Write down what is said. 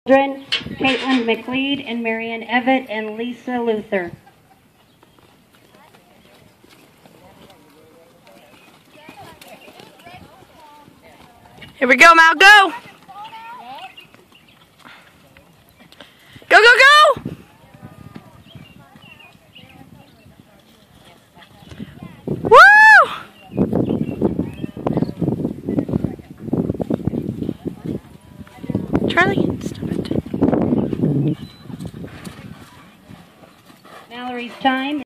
Caitlin McLeod and Marianne Evett and Lisa Luther. Here we go, Mal, go! Go, go, go! Woo! Charlie, stop it. Mallory's time